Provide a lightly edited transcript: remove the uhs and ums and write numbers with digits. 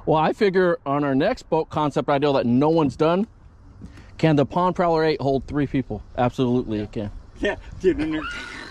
Well, I figure on our next boat concept idea that no one's done, can the Pond Prowler 8 hold 3 people? Absolutely, it can. Yeah, dude.